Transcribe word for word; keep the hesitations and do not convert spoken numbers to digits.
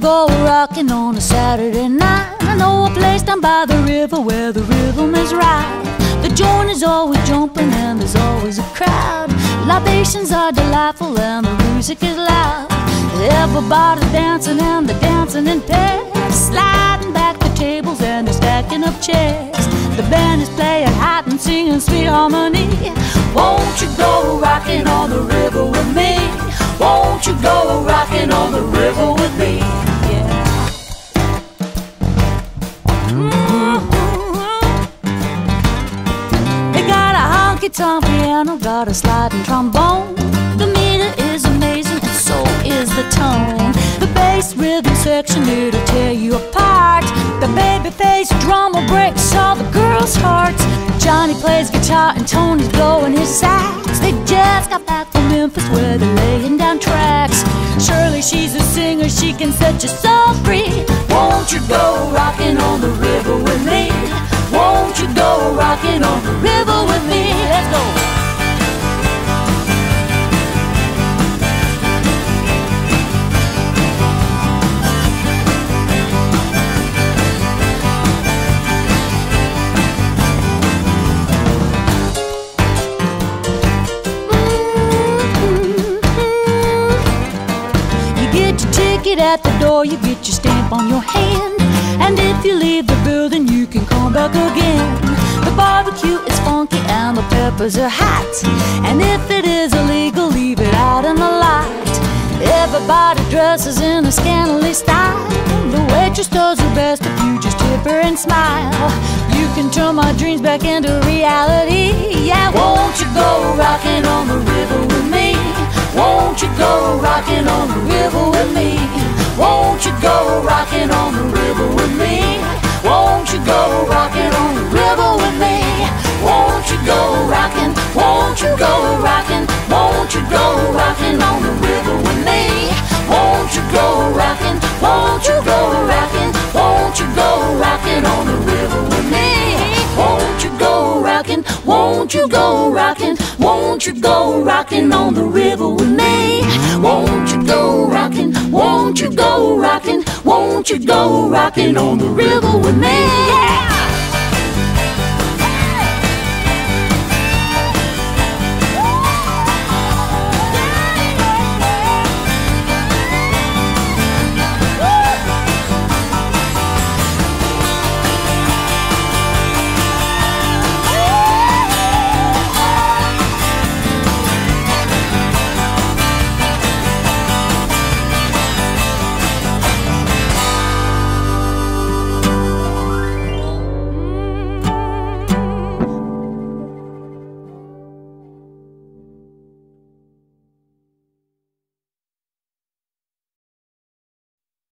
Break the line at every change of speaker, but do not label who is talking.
go rocking on a Saturday night? I know a place down by the river where the rhythm is right. The joint is always jumping and there's always a crowd. Libations are delightful and the music is loud. Everybody dancing and they're dancing in pairs, sliding back the tables and they're stacking up chairs. The band is playing hot and singing sweet harmony. Won't you go rocking on the river with me? Won't you go rocking on the river with me? Yeah. They got a honky-tonk piano, got a sliding trombone. The meter is amazing and so is the tone. The bass rhythm section, it'll tear you apart. The baby-faced drummer breaks all the girls' hearts. Johnny plays guitar and Tony's blowing his sax. They just got back from Memphis where they're laying down tracks. Shirley, she's a singer, she can set your soul free. Won't you go rocking on the river with me? Won't you go rocking on the river with me? Let's go! At the door, you get your stamp on your hand, and if you leave the building, you can come back again. The barbecue is funky and the peppers are hot, and if it is illegal, leave it out in the light. Everybody dresses in a scantily style. The waitress does her best if you just tip her and smile. You can turn my dreams back into reality. Yeah, won't you go rocking on the river with me? Won't you go rocking on the river with me? Won't you go rocking on the river with me? Won't you go rocking on the river with me? Won't you go rocking? Won't you go rocking? Won't you go rocking on the river with me? Won't you go rocking? Won't you go rocking? Won't you go rocking on the river with me? Won't you go rocking? Won't you go rocking? Won't you go rocking on the river with me? Won't you go rocking? Won't you go rocking? Won't you go rocking on the river with me? Yeah!